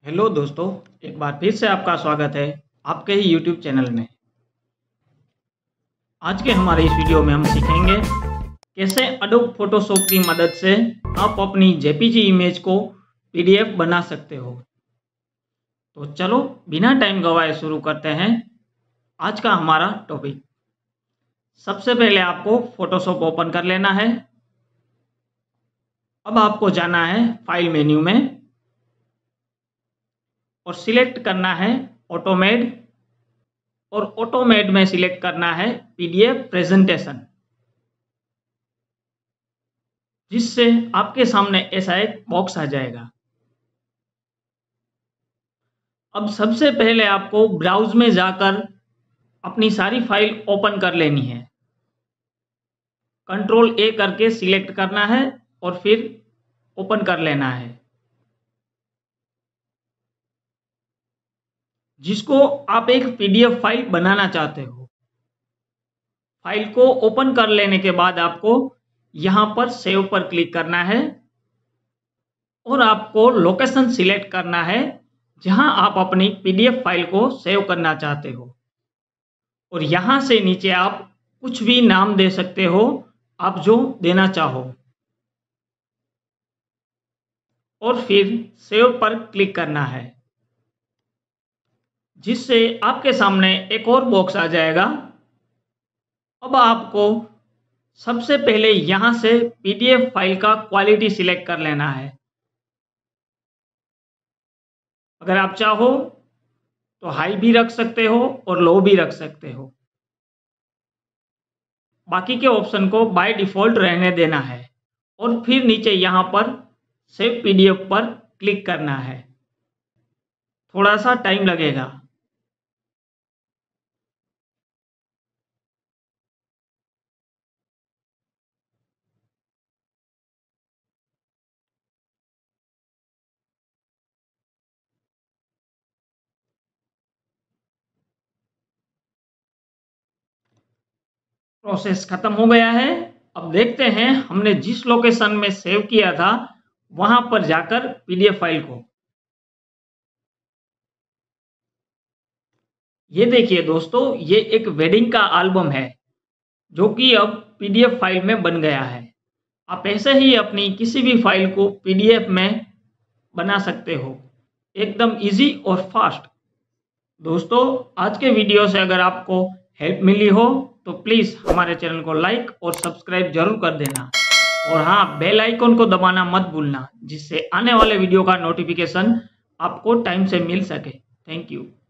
Hello दोस्तों, एक बार फिर से आपका स्वागत है आपके ही यूट्यूब चैनल में। आज के हमारे इस वीडियो में हम सीखेंगे कैसे एडोब फोटोशॉप की मदद से आप अपनी जेपीजी इमेज को पीडीएफ बना सकते हो। तो चलो बिना टाइम गवाए शुरू करते हैं आज का हमारा टॉपिक। सबसे पहले आपको फोटोशॉप ओपन कर लेना है। अब आपको जाना है फाइल मेन्यू में और सिलेक्ट करना है ऑटोमेड, और ऑटोमेड में सिलेक्ट करना है पीडीएफ प्रेजेंटेशन, जिससे आपके सामने ऐसा एक बॉक्स आ जाएगा। अब सबसे पहले आपको ब्राउज में जाकर अपनी सारी फाइल ओपन कर लेनी है। कंट्रोल ए करके सिलेक्ट करना है और फिर ओपन कर लेना है। जिसको आप एक पीडीएफ फाइल बनाना चाहते हो। फाइल को ओपन कर लेने के बाद आपको यहां पर सेव पर क्लिक करना है और आपको लोकेशन सिलेक्ट करना है जहां आप अपनी पीडीएफ फाइल को सेव करना चाहते हो। और यहां से नीचे आप कुछ भी नाम दे सकते हो, आप जो देना चाहो, और फिर सेव पर क्लिक करना है, जिससे आपके सामने एक और बॉक्स आ जाएगा। अब आपको सबसे पहले यहां से पीडीएफ फाइल का क्वालिटी सिलेक्ट कर लेना है। अगर आप चाहो तो हाई भी रख सकते हो और लो भी रख सकते हो। बाकी के ऑप्शन को बाय डिफ़ॉल्ट रहने देना है और फिर नीचे यहाँ पर सेव पीडीएफ पर क्लिक करना है। थोड़ा सा टाइम लगेगा। प्रोसेस खत्म हो गया है। अब देखते हैं हमने जिस लोकेशन में सेव किया था वहां पर जाकर पीडीएफ फाइल को। ये देखिए दोस्तों, ये एक वेडिंग का एल्बम है जो कि अब पीडीएफ फाइल में बन गया है। आप ऐसे ही अपनी किसी भी फाइल को पीडीएफ में बना सकते हो, एकदम इजी और फास्ट। दोस्तों, आज के वीडियो से अगर आपको हेल्प मिली हो तो प्लीज़ हमारे चैनल को लाइक और सब्सक्राइब जरूर कर देना। और हाँ, बेल आइकन को दबाना मत भूलना, जिससे आने वाले वीडियो का नोटिफिकेशन आपको टाइम से मिल सके। Thank you.